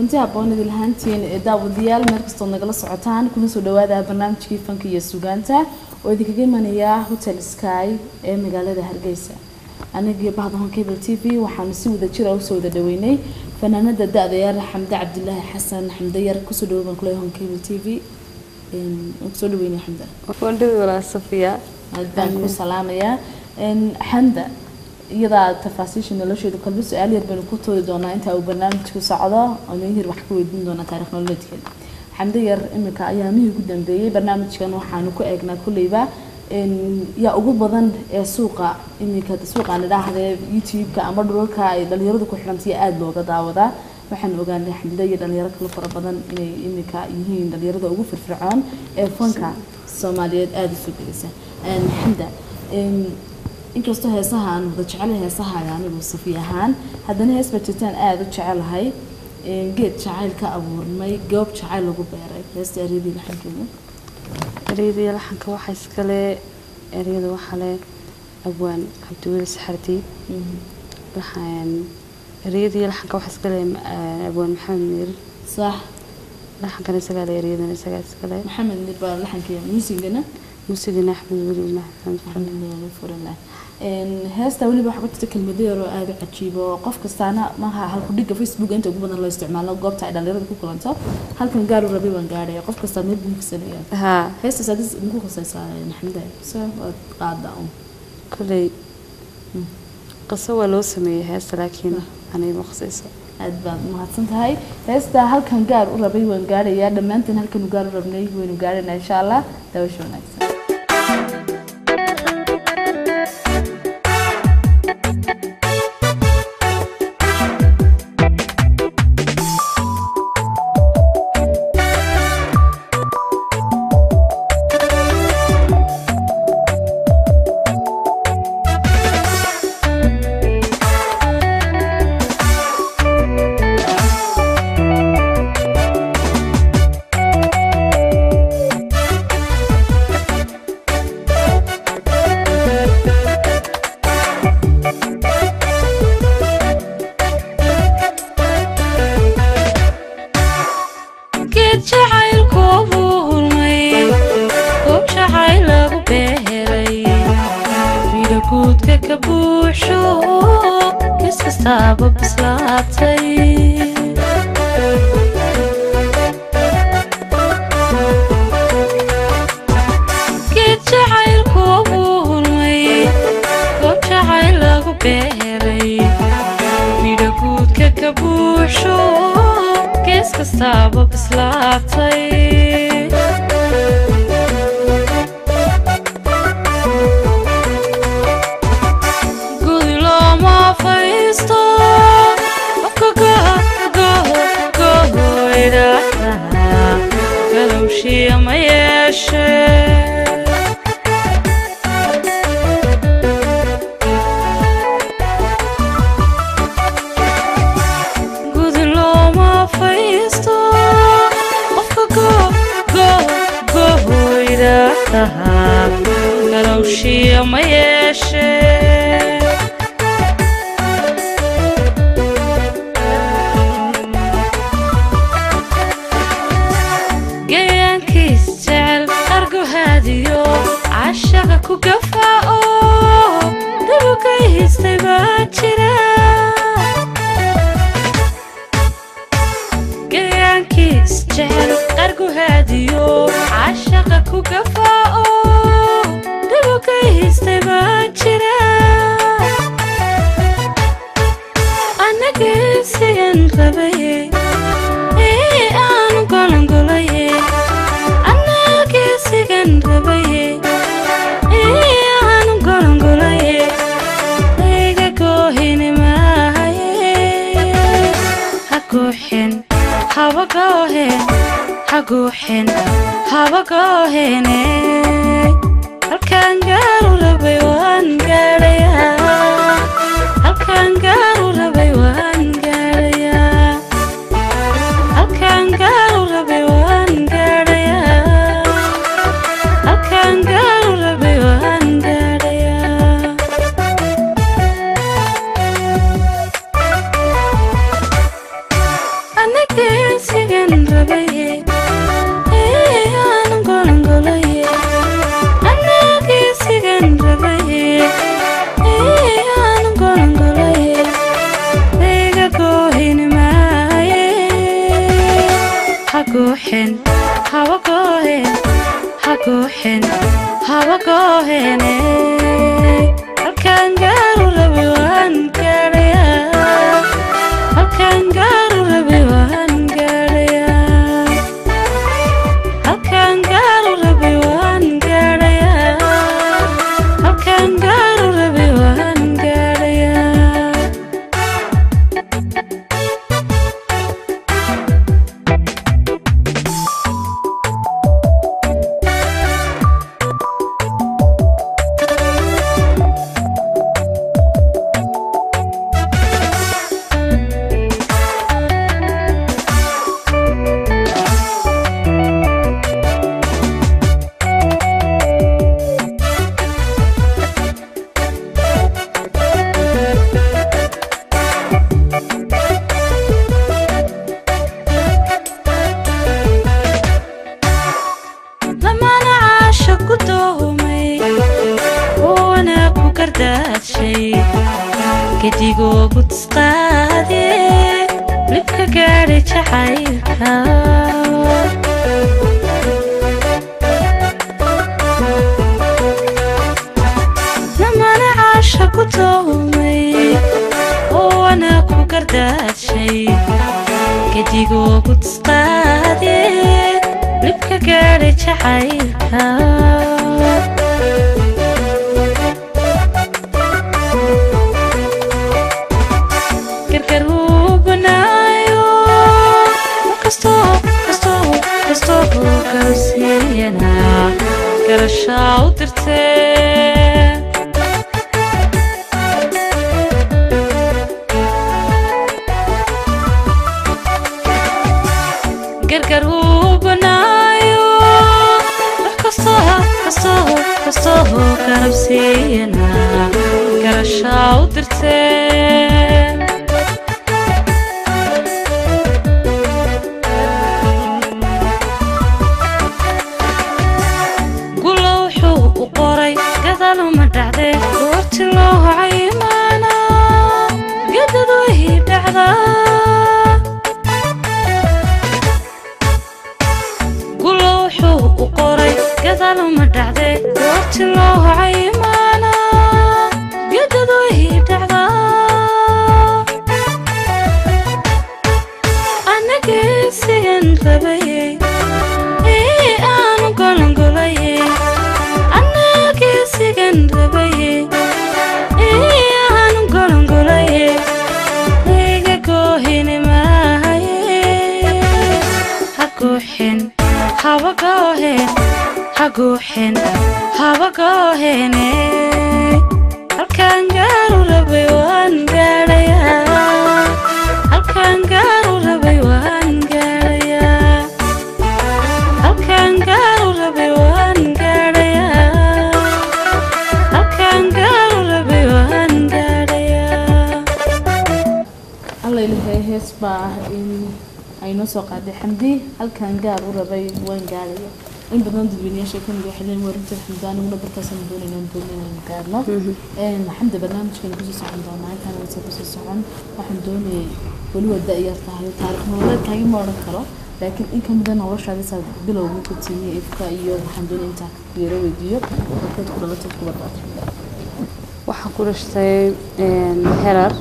kulanti aboonid lahaantiin daawadayaal meel kastoo nagala socotaan kuna soo dhawaada barnaamijkii Fanka iyo Suugaanta oo idinkaga imanaya Hotel Sky ee magaalada Hargeysa aniga bahda Hctv waxaan si wada jir ah u soo dhaweynay fanaanada da'da Xamda Cabdullaahi Xasan Xamda yar ku soo dhawaan kulay Hctv soo dhaweynay Xamda wandhow wala Safiya hadaan ku salaamaya Xamda iyada tafaasiisha nolosheedu qalbi su'aal yar baan ku toodi doonaa inta uu barnaamijku socdo oo meehir wax ka weydiin doona taariikh nololeedkeeda Xamda yar imika ayaamihii ugu dambeeyay barnaamijkan waxaanu ku eegnaa kuleyba ya ugu badan ee suuqa imika suuqa la dhaahday YouTube-ka ama dhulka ay dhalinyaradu ku xirantay aad looga daawadaa waxaan ogaanay Xamda iyo dhalinyaro kale fara badan inay imika yihiin dhalinyarada ugu firfircoon ee fanka Soomaaliyeed aad u soo gelisay Xamda inkastoo heesaha aan wada jecel heesaha anigu Safiya ahaan haddana hees bajitaan aad u jecelahay geed jacayl ka abuurmay goob jacayl lagu beeray heesta ereydii laxankeeda ereydii laxanka waxa iskale ereyada waxa le abwaan Xctv saxarti waxaan ereydii laxanka waxa iskale abwaan Maxamed Mir صح laxanka isaga le ereydana isaga iskale Maxamed Mir baa laxankeeda muusigana أحمد ولي محمد هسه ولي بحب تتكلم ديرو هذا عجيبة وقف كستانا ما هالكوديك فيسبوك أنت قبنا الله استعماله وقف تعيد على رد كل أنت هالكن قالوا ربي وانقاري وقف كستانا يبغى كسرية ها هسه سادس نقول خصيصة نحمد سو قاعدة كلي قصة ولو سمية هسه لكن أنا مخصيصة أدبا ما هتصنت هاي هسه هالكن قالوا ربي وانقاري يا لما أنت هالكن قالوا ربي وانقارينا إن شاء الله توشونا I haguuxin hawagohen haguuxin hawagohen halkan gaaru rabi waan gaarayaa halkan gaaru rabi waan gaarayaa halkan gaaru rabi waan gaarayaa halkan gaaru rabi waan gaarayaa كديجو بتسقادي لبك قاري تحيرها لما أنا عاشق وتومي وأنا كوكردات شي كديجو بتسقادي لبك قاري تحيرها قرشة وترتين قرقر وبنايو قصوه كربسينا قرشة وترتين ما دعدي قلت له عيمانا قد ذوي دعدا قلو حو وقري قد ما دعدي قلت له عيمانا قد ذوي دعدا أنا قيسين ربي إيه أنا قلن قلي sigan rabaye aan golan golaye iga goohine maahaye haguuxin hawagohen haguuxin hawagohene halkan gaaru rabay waan gaarayaa halkan gaaru rabay waan gaarayaa halkan gaaru rabay waan gaarayaa هسبا أي نسق هذا حمدي هل كان جار وربي وين جارية إن بدنا ندبني شيء كنا بيحلين ورث الحمدان ولا بركة ندوني كارنا إن حمد برنامج كان جزء حمدان معي كان جزء سعان وحمدوني ولو الدقيقة تاريخ مولد كاي مرة كرا لكن إن كان بدنا نورش هذا ساد بلو ممكن تسميه إفكارية وحمدوني إنت كبيرة وديو وكنت كلها تذكر بعض وحقولش تي هرر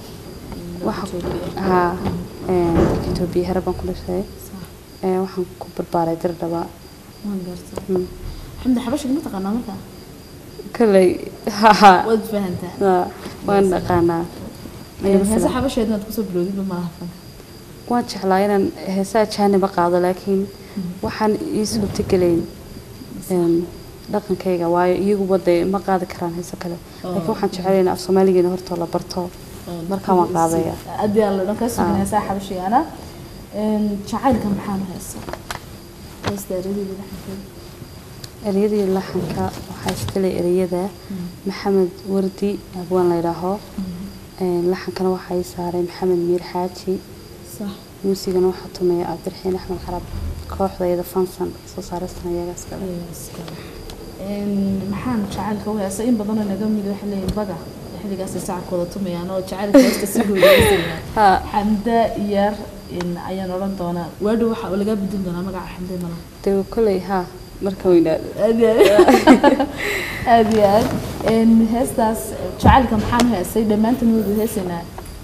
ها Hctv هربان كل شيء waxaan ku barbaaray dirdaba waan gartay xamda xabashiga ma taqaanaa marka kale wad fahantaa waan dhaqaanaa heesa xabasheedna ku soo bilowday ma laha waan jeclaa inaan heesaa jaaniba qaado laakiin waxaan ii suurtagelayn dhaqankayga waayo iyagu waday ma qaadi karaan heesa kale laakiin waxaan jeclayn af Soomaaliga horta la barto markaan waan qaadaya adii alla dhan ka soo heesaa xabashiga jacaylka maxaan heesaa ereyada laxanka waxaa iskale ereyada maxamed wardi abwaan la yiraahdo laxankana waxaa ay saaray maxamed miir xaaji صح muusigana waxa tumay Cabdiraxiin Axmed Xarab kooxdayda Fansan soo saaraysan ayaga iskale maxaan jacaylka u heesaa in badan naga mid wax leeyahay baga xilligaas saacad kooda tumayaan oo jacaylka heesta si guud ah xamda yar إن أيان أوران دونا وردو وح ولا جاب بدون دونا مقع حمدي ملا تو كله ها مركوينا أدي إن هستاس شعل كم حامها السيد ما أنت نود هسنا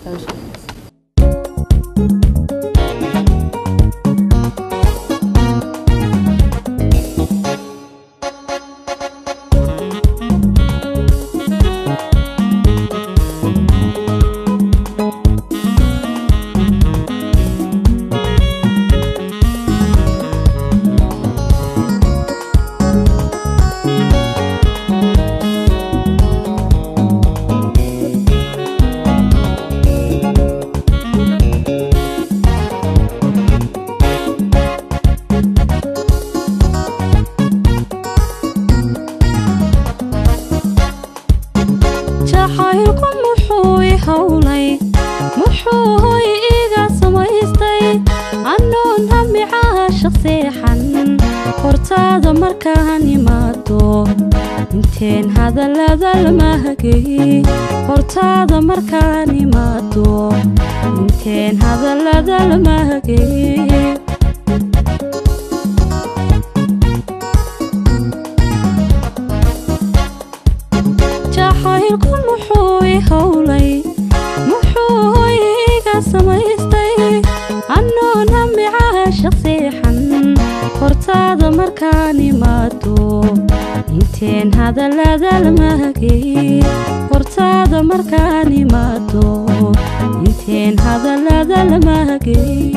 هذا لا المهجي ورتاض مركاني ماتو انتين هذا لا المهجي جاحيل كل محوي هولي محوي قاسميستي عنو نمي عاشق سيحن ورتاض مركاني ماتو انتين هذا لا المهجي ورتاض مركاني ماتو انتين هذا لا المهجي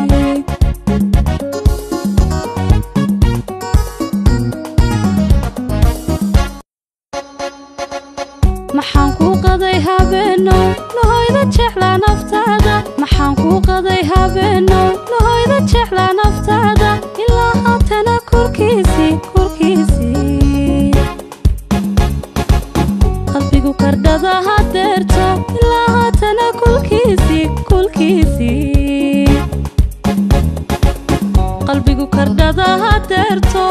maxaan qaday habeeno lahayda jecla naftaada maxaan ku qaday habeeno lahayda jecla naftaada ilaa haatana korkiisi qalbigu kardhada hadeerto ilaa haatana kulkiisi qalbigu kardhada hadeerto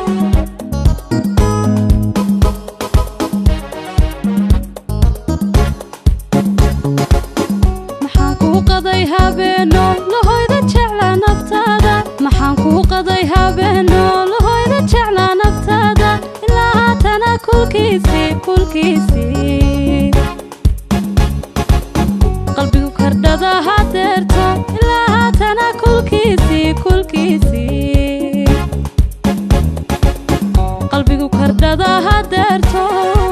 habeeno lahayda jecla naftaada maxaan ku qaday habeeno lahayda jecla naftaada ilaa haatana kulkiisi qalbigu kardhada hadeerto ilaa haatana kulkiisi qalbigu kardhada hadeerto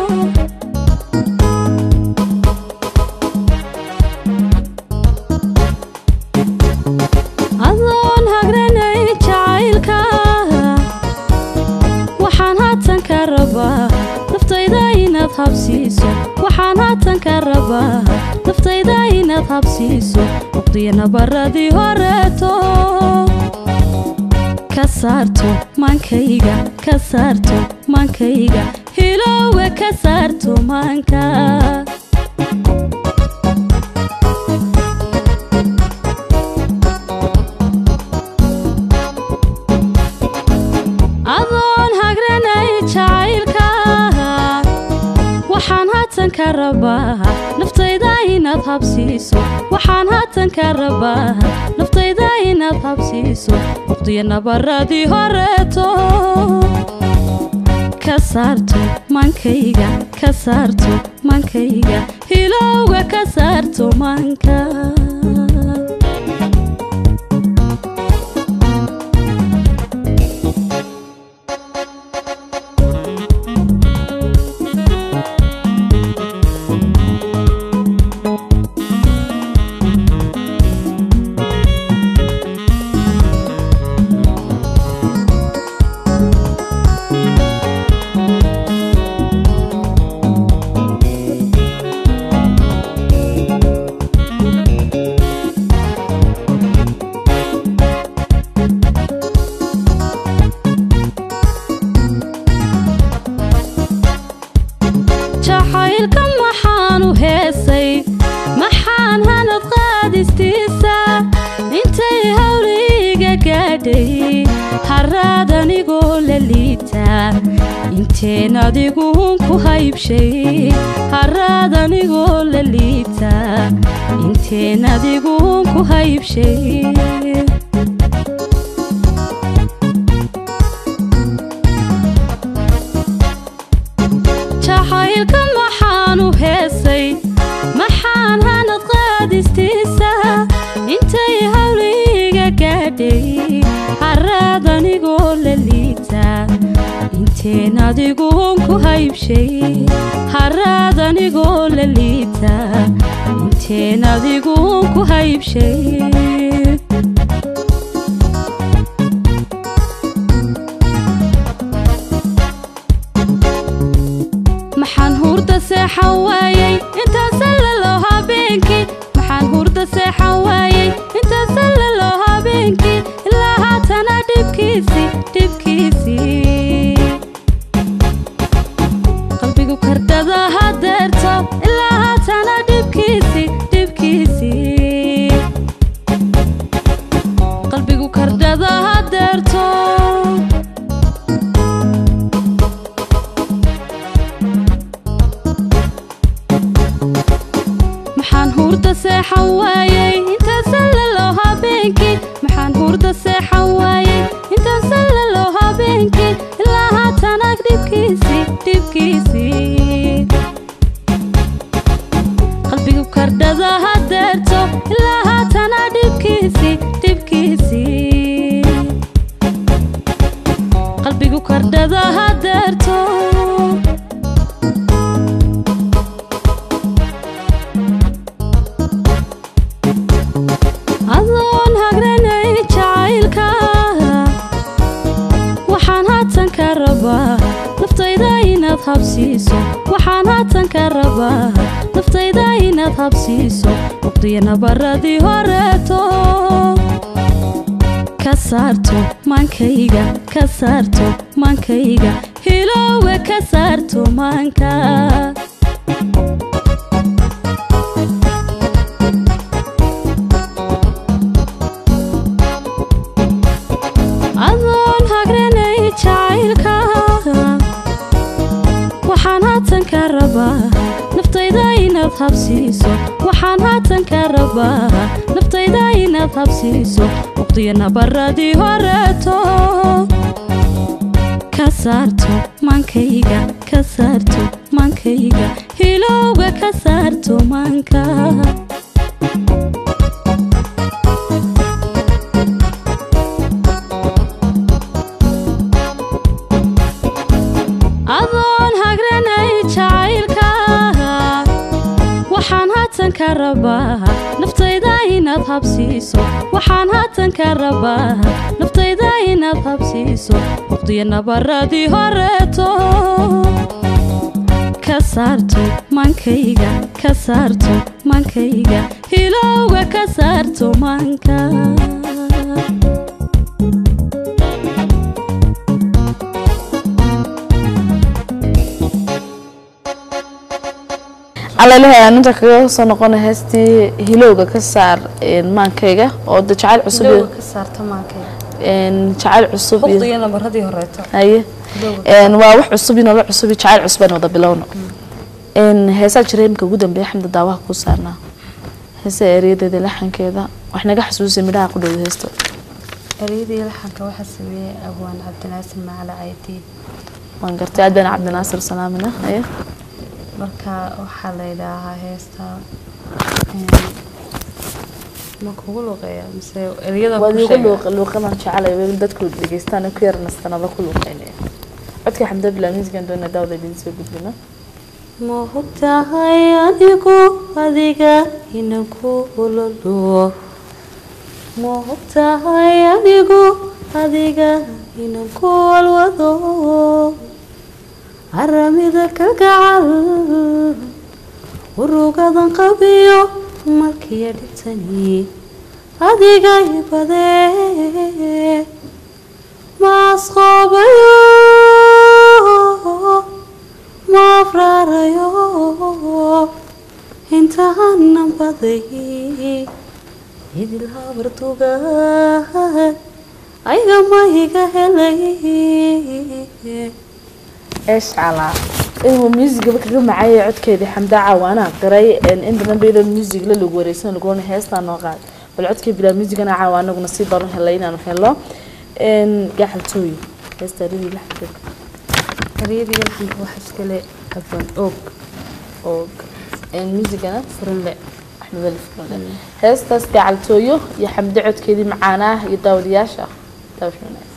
habsiiso waxaan haatan ka rabaa naftayda inaad habsiiso waqtiyana baradii horeeto ka saarto maankayga hilowga ka saarto maanka adoon hagranay jacaylka waxaan haatan ka rabaa naftayda inaad habsiiso waxaan haatan ka rabaa naftayda inaad habsiiso waqtiyana baradii horeeto ka saarto maankayga hilowga ka saarto maanka inteen adigu ku haybshay haraad anigoo la liita inteen adiguun ku haybshay jacaylka maxaan u heesay maxaan hanad qaadistiisa intay hawliga gaadhay haraad anigoo la liita inteen adiguun ku haybshay haraad anigoo la liita inteen adiguun ku haybshay maxaan hurda seexan waayay intaasa laloo habeenkii maxaan hurda seexan waayay intaasa laloo habeenkii ilaa haatana dhibkiisii qalbigu kardada hadeerto ilaa haatana dhibkiisii qalbigu kardada hadeerto maxaan hurda seexan waayay intaasa laloo habeenkii maxaan hurda seexan waayay intaasa laloo habeenkii ilaa haatana dhibkiisii qalbigu kardhada hadeerto ilaa haatana dhibkiisii qalbigu kardhada hadeerto adoon hagranay jacaylka waxaan haatan ka rabaa naftayda inaad habsiiso waxaan haatan ka rabaa naftayda inaad habsiiso waqtiga nabaradii horeeto ka saarto maankayga hilowga ka saarto maanka adoon hagranay jacaylka waxaan haatan ka rabaa naftayda inaad habsiiso waxaan haatan ka rabaa naftayda inaad habsiiso waqtiga nabaradii horeeto ka saarto maankayga hilowga ka saarto maanka adoon hagranay jacaylka waxaan haatan ka rabaa naftayda inaad habsiiso waxaan haatan ka rabaa naftayda inaad habsiiso waqtiga nabaradii horeeto ka saarto maankayga hilowga ka saarto maanka على أنت كذا صنقنا هستي هلوجا كسر مانكيجا أو ده شعال عصبي هلوجا كسر تمانكيجا شعال عصبي خطينا برهدي هريته أيه وواح عصبي نوع عصبي شعال عصبي نوض بلونه هسا جريم كجودن بيحمد دعوة كسرنا هسا أريد ذي لحن كذا وإحنا جا حسوس مراها قدو هستو أريد يلحن كوحسبي أبوان عبد الناصر مع العيدين ما قرت عدنا عبد الناصر سلامنا أيه marka waxa la ilaaha heesta ma kugu luqeeya mise eriyada ku sheegay luqadan jacalay weyn dadku dhageystaan ku yarnastanada ku luqeynaya codka xamda bilaamis gandoona daawada idin soo gudbina ma hubtahay adiga inaan ku ululuwo ma hubtahay adiga inaan ku alwado aramida kalgacal urugadan qabiyo markii dhibtani adiga ibadee masqabayo mafrarayo intahan baday idil habartuga ayga ma iga helay ايش على إنه ميوزك بكرة معايا عد كذي حمدة عوانا قري إن بدنا بيد الميوزك اللي جوريسون نقول هيستا نوقات بالعد كذي بلا ميوزك أنا عوانا ونصيب بروح هلاينا نحله إن قاعد توي هيستا ريدي لحظة ريدي لحن واحد كله أبون أوك الميوزك أنا فرن أحمد الفرن هيستا قاعد تويو يا حمدة عد كذي معانا يدور ياشا دور شو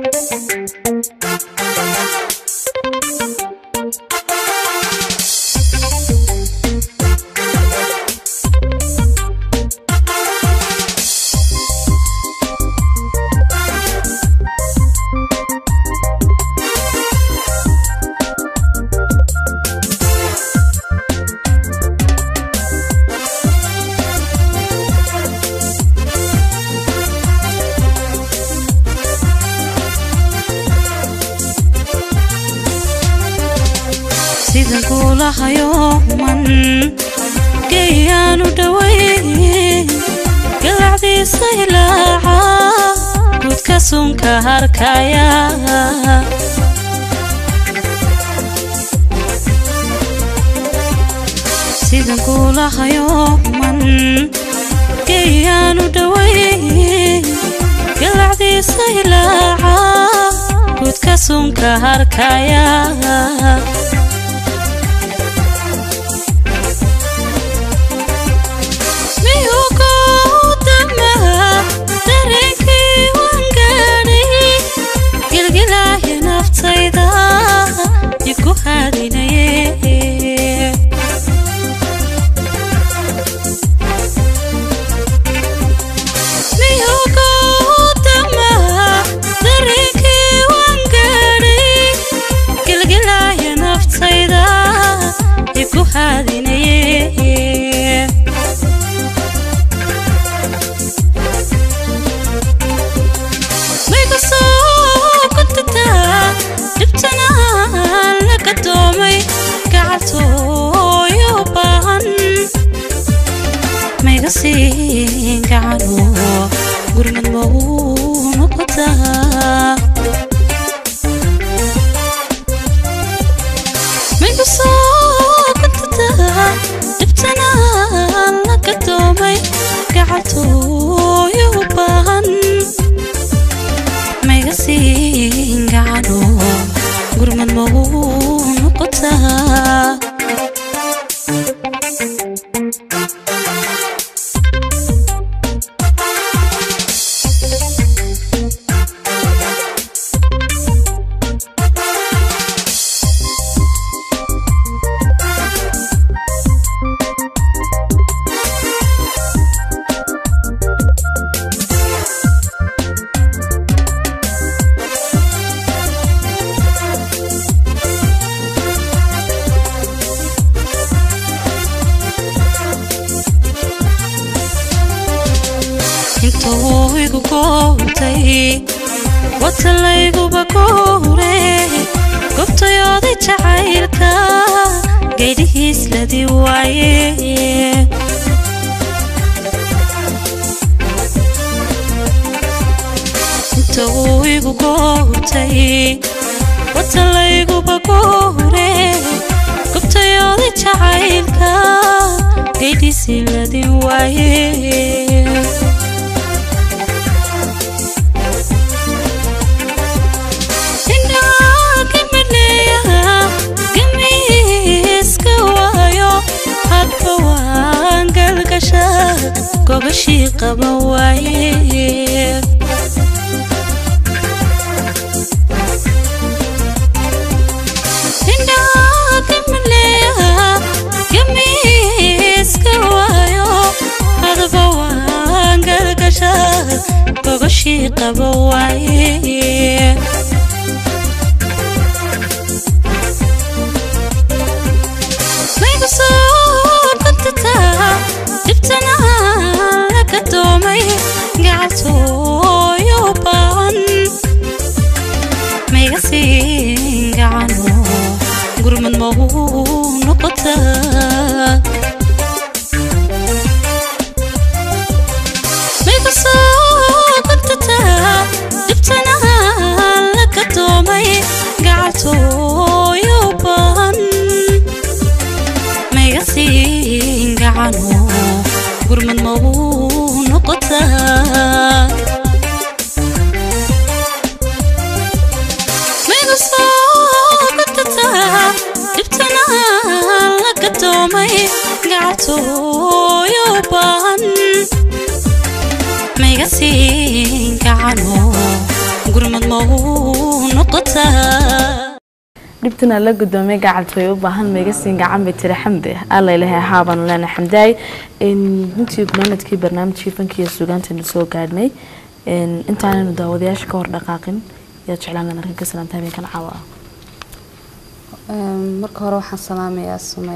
يوما كيانو دوي قلعدي سيلاعا ودكسون كهركايا سيدن كولها يوما كيانو دوي قلعدي سيلاعا ودكسون كهركايا قعدوا قرن المون قطع من قصة كنت جبتنا لك دومي قعدوا يوبان ما يقسين قعدوا قرن المون قطع وتلاقوا بكوري قبط ياضي تعايلكا قيدي سلدي وعيه انتو يقو قوتي وتلاقوا بكوري قبط ياضي تعايلكا قيدي سلدي وعيه قبشي قبوايه هناك من ليها قميص كوايو هذا بوان قلقشا قبشي قبوايه ما يقصر كنت جبتنا لك دومي قعدتو يوبان ما يقسين قعنو قرمن مهو نقطة ما يقصر كنت جبتنا لك دومي قعدتو يوبان siin gacano gurmad ma uu noqotaa maygu soo gatataa dhibtana la gadoomay gacantooyo u baahan mayga siin gacano gurmad ma uu noqotaa dhibtana la gudoomay gacaltooy u baahan meega siin gacan bay tiri xamde alla ilaahay haaban lana xamdaay intii barnaamijkii barnaamijkii fankiga suugaanta soo gaadhnay intaanaynu daawadayaasha ka hor dhaqaaqin yaa jeclaan lahayn arkin ka salaantay kan caawa marka hore waxaan salaamayaa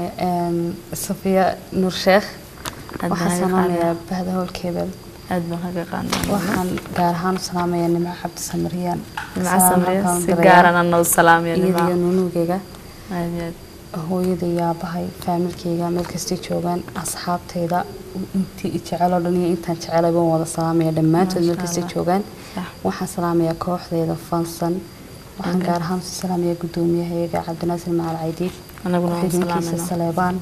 Safiya Nuur Sheekh waxaan salaamayaa bahda howlkeeda aad baan kaga qaanay waxaan gaar ahaan salaamayaa Nuux Cabdi Samariyaan si gaar ah noo salaamayaa iyo nunugeega aad hooyada iyo aabahay faamilkeyga meel kasta joogaan asxaabteyda intii jecel oo dhan iyo intaan jecel baan wada salaamayaa dhammaantood meel kasta joogaan waxaan salaamayaa kooxdeeda fansan waxaan gaar ahaan salaamayaa gudoomiyaha Cabdinaasir Macal Caydiid anaguna salaamaynaa Saleebaan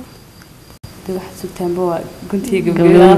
wax sugtaanba waa guntiga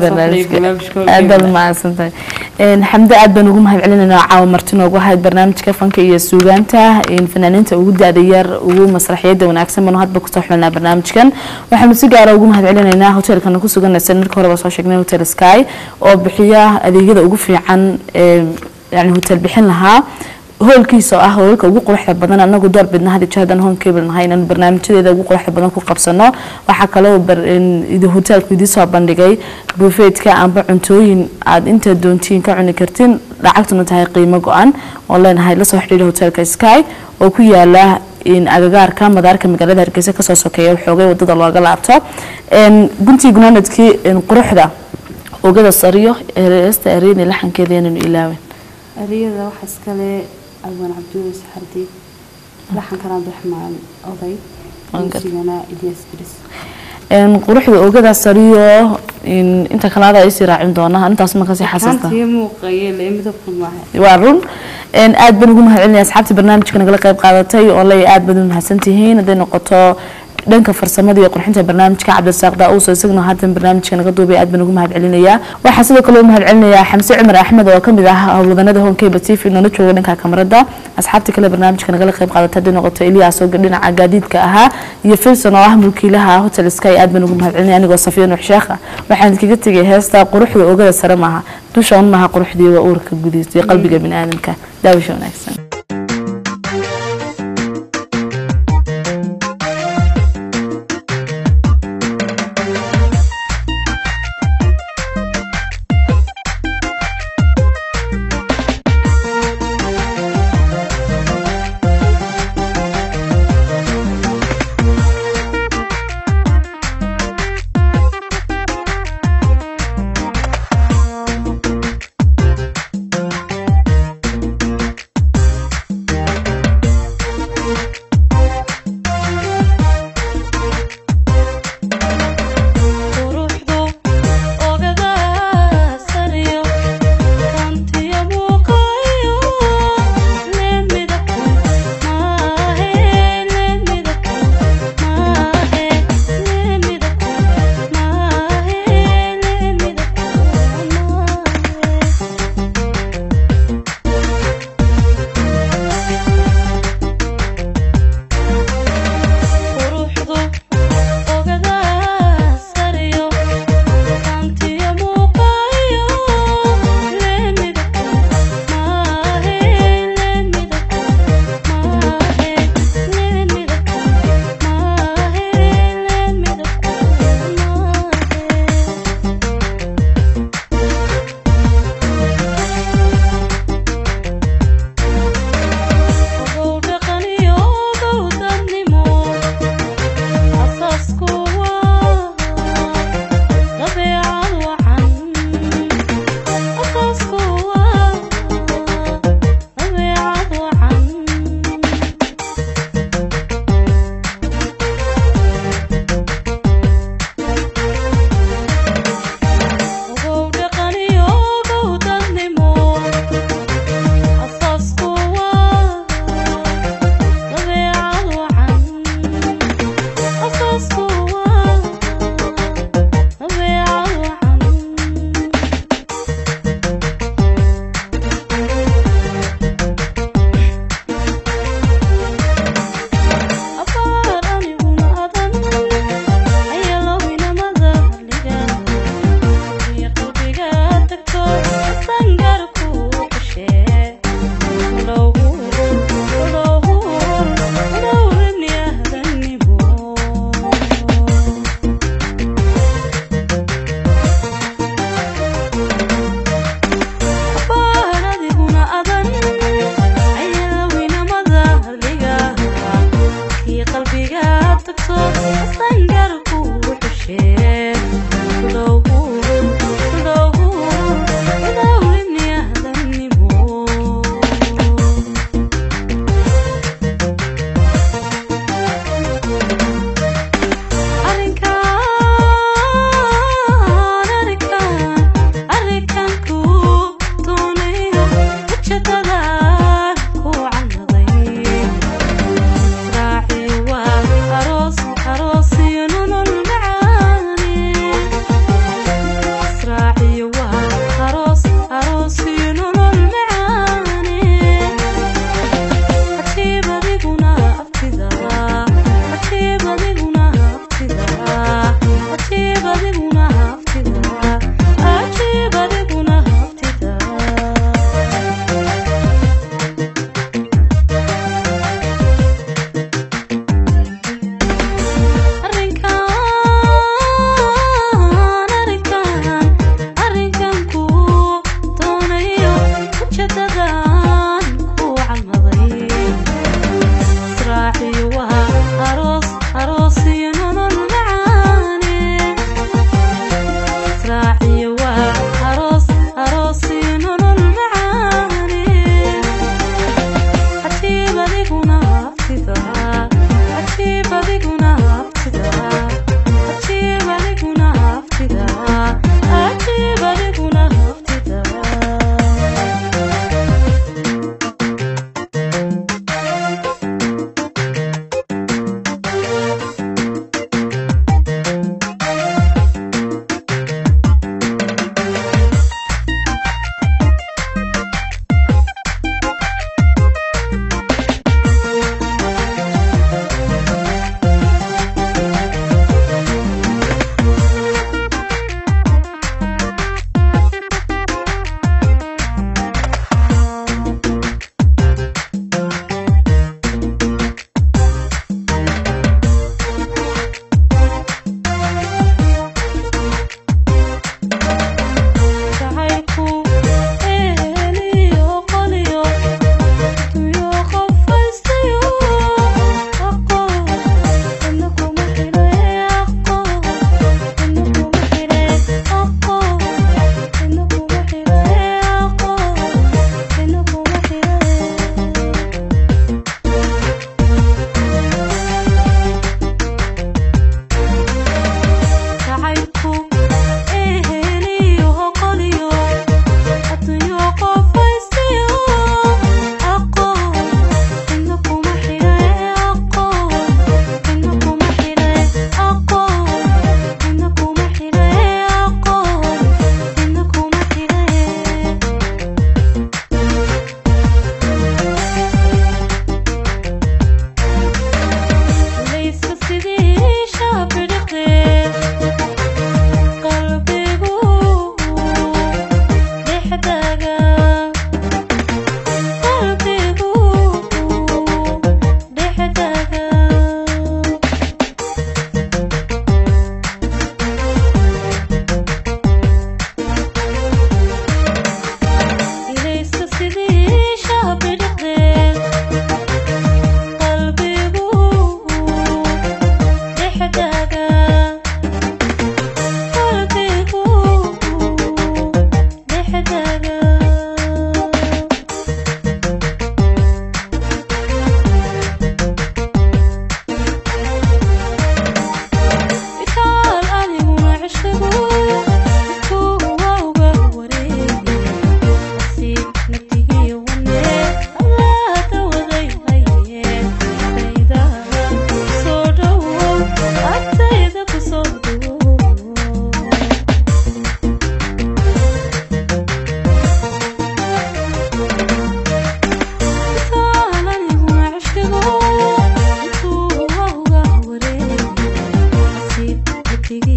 aad baad mahadsantahay xamda aad baan ugu mahadcelinaynaa caawa marti noogu ahayd barnaamijka fanka iyo suugaanta fanaaniinta ugu daada yar ugu masraxiyada wanaagsan baan hadba ku soo xulnaa barnaamijkan waxaanu si gaar ah ugu mahadcelinaynaa hotelkan ku suganaysan markii hore soo sheegnay Hotel Sky oo bixiya adeegyada ugu fiican yani hotel bixin lahaa hoolkiisa ah hoolka ugu quruxda badan anagu door bidna hadii jaadan home cable nahay inaan barnaamijyadeeda ugu quruxda badan ku qabsano waxa kale oo hotelku idin soo bandhigay buffetka amba cuntooyin aad inta doontiin ka cuni kartiin lacagtuna tahay qiimo go'an oo leenahay la soo xiriir hotelka Sky oo ku yaala in agagaarka madaarka magaalada Hargeysa ka soo sokeeyo xoogay wadada looga laabto guntii gunaanadkii quruxda oogada sariyo eeresta areen laxankeeda inuu ilaawin ariyada waxa iskale أبوان عبدالله السحردي لحن كان عبد الرحمن أضي وسيجنا إلياس إدريس quruxda oogada sariyo inta kala aad ay siraacin doonaa intaas ma ka sii xasuusta كان muuqayay midabkun waxa waa run aad baan ugu mahadcelinayaa asxaabta barnaamijka nagala qayb qaadatay oo lay aad badan mahadsantihiin haday noqoto dhanka farsamada iyo qurxinta barnaamijka Cabdisaaq Daawus isaguna hadda barnaamijka naga duubay aad baan ugu mahadcelinayaa waxa sidoo kale u mahadcelinayaa Xamse Cumar Axmed oo kamid ah howlwadanada Hctv TV inoo jooga dhanka kamarada asxaabta kale barnaamijka nagala qayb qaadatay haday noqoto Ilyas oo dhinaca gaadiidka ahaa iyo Filson oo ah mulkiilaha Hotel Sky aad baan ugu mahadcelinayaa anigoo Safiya Nuux Sheekh waxaan kaga tagay heesta quruxda oogada sare maaha dushaan maaha quruxdii waa uurka gudihiisa iyo qalbiga bini'aadamka daawasho wanaagsan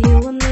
قلبي